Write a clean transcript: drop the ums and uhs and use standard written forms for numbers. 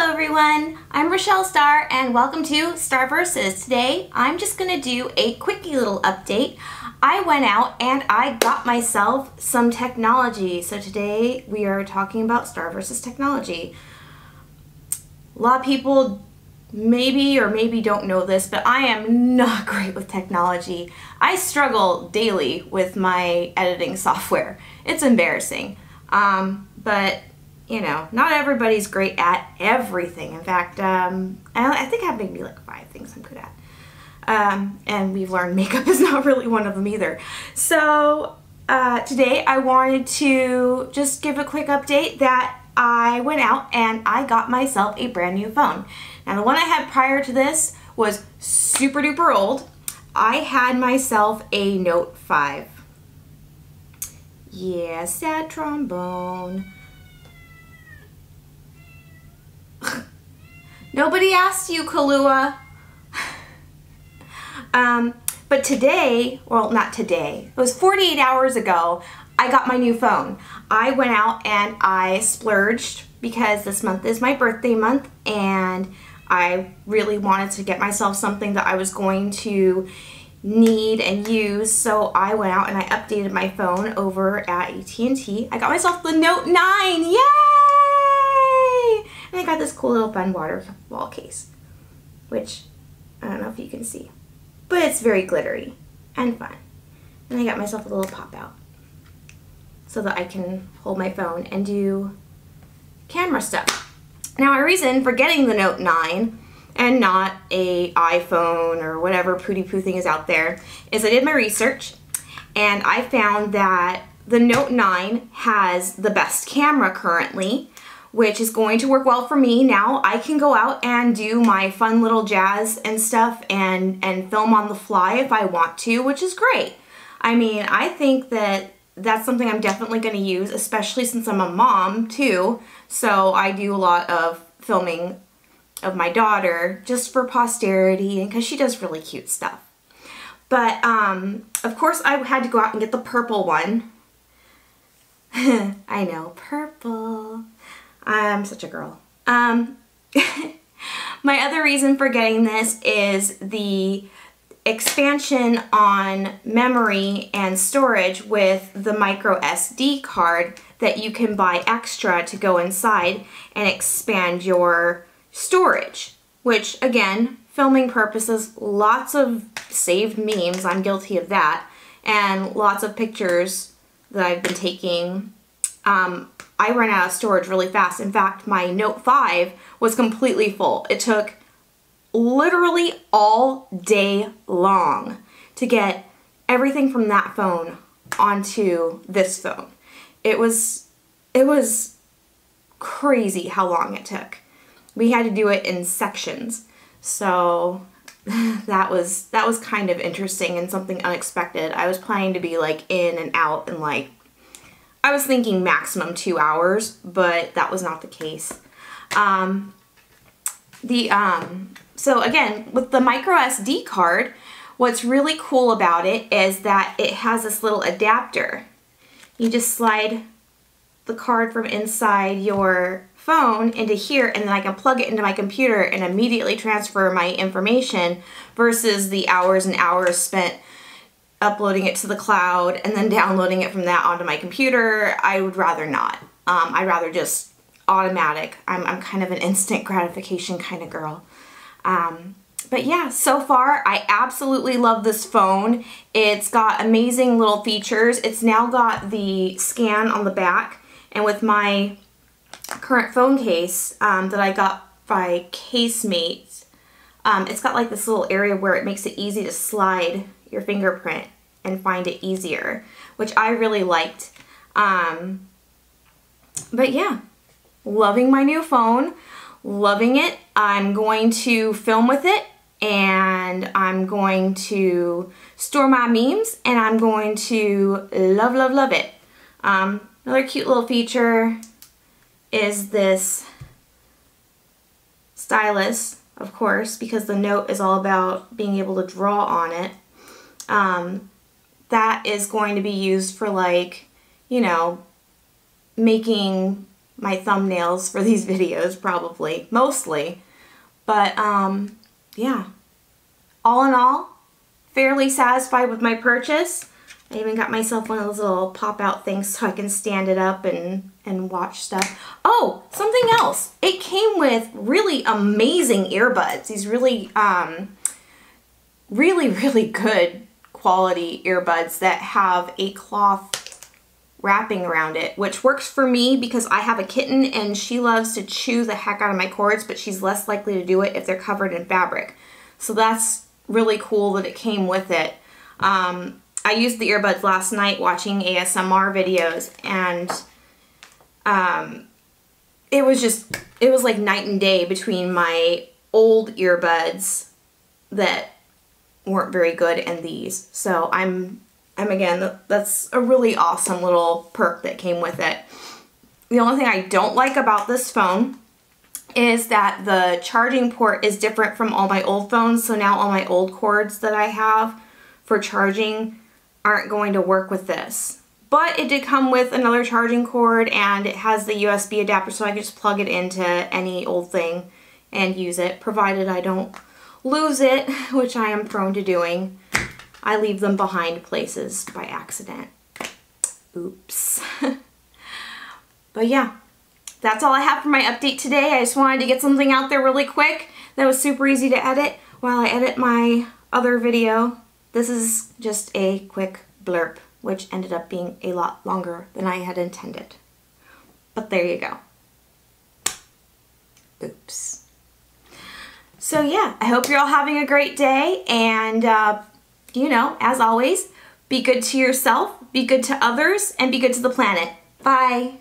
Hello everyone, I'm Rochelle Starr and welcome to Starr Versus. Today I'm just going to do a quickie little update. I went out and I got myself some technology. So today we are talking about Starr Versus technology. A lot of people maybe or maybe don't know this, but I am not great with technology. I struggle daily with my editing software. It's embarrassing. But you know, not everybody's great at everything. In fact, I think I have maybe like 5 things I'm good at. And we've learned makeup is not really one of them either. So today I wanted to just give a quick update that I went out and I got myself a brand new phone. Now the one I had prior to this was super duper old. I had myself a Note 5. Yeah, sad trombone. Nobody asked you, Kahlua. But today, well, not today, it was 48 hours ago, I got my new phone. I went out and I splurged because this month is my birthday month and I really wanted to get myself something that I was going to need and use. So I went out and I updated my phone over at AT&T. I got myself the Note 9, yay! And I got this cool little fun waterfall case, which I don't know if you can see, but it's very glittery and fun. And I got myself a little pop out so that I can hold my phone and do camera stuff. Now, my reason for getting the Note 9 and not a iPhone or whatever pooty poo thing is out there is I did my research and I found that the Note 9 has the best camera currently, which is going to work well for me. Now I can go out and do my fun little jazz and stuff and film on the fly if I want to, which is great. I mean, I think that that's something I'm definitely going to use, especially since I'm a mom too. So I do a lot of filming of my daughter just for posterity and because she does really cute stuff. But of course I had to go out and get the purple one. I know, purple. I'm such a girl. My other reason for getting this is the expansion on memory and storage with the micro SD card that you can buy extra to go inside and expand your storage, which again, filming purposes, lots of saved memes, I'm guilty of that, and lots of pictures that I've been taking. I ran out of storage really fast. In fact, my Note 5 was completely full. It took literally all day long to get everything from that phone onto this phone. It was crazy how long it took. We had to do it in sections. So that was kind of interesting and something unexpected. I was planning to be like in and out in like, I was thinking maximum 2 hours, but that was not the case. So again, with the micro SD card, what's really cool about it is that it has this little adapter. You just slide the card from inside your phone into here and then I can plug it into my computer and immediately transfer my information versus the hours and hours spent uploading it to the cloud and then downloading it from that onto my computer. I would rather not. I'd rather just automatic. I'm kind of an instant gratification kind of girl. But yeah, so far I absolutely love this phone. It's got amazing little features. It's now got the scan on the back, and with my current phone case that I got by Casemate, it's got like this little area where it makes it easy to slide your fingerprint and find it easier, which I really liked. But yeah, loving my new phone, loving it. I'm going to film with it and I'm going to store my memes and I'm going to love, love, love it. Another cute little feature is this stylus, of course, because the Note is all about being able to draw on it. That is going to be used for like, you know, making my thumbnails for these videos, probably, mostly. But yeah, all in all, fairly satisfied with my purchase. I even got myself one of those little pop-out things so I can stand it up and watch stuff. Oh, something else. It came with really amazing earbuds. These really, really good quality earbuds that have a cloth wrapping around it, which works for me because I have a kitten and she loves to chew the heck out of my cords, but she's less likely to do it if they're covered in fabric. So that's really cool that it came with it. I used the earbuds last night watching ASMR videos, and it was like night and day between my old earbuds that weren't very good and these. So I'm again, that's a really awesome little perk that came with it. The only thing I don't like about this phone is that the charging port is different from all my old phones. So now all my old cords that I have for charging aren't going to work with this. But it did come with another charging cord, and it has the USB adapter, so I can just plug it into any old thing and use it, provided I don't lose it, which I am prone to doing. I leave them behind places by accident. Oops. But yeah, that's all I have for my update today. I just wanted to get something out there really quick that was super easy to edit while I edit my other video. This is just a quick blurb, which ended up being a lot longer than I had intended. But there you go. Oops. So yeah, I hope you're all having a great day, and you know, as always, be good to yourself, be good to others, and be good to the planet. Bye.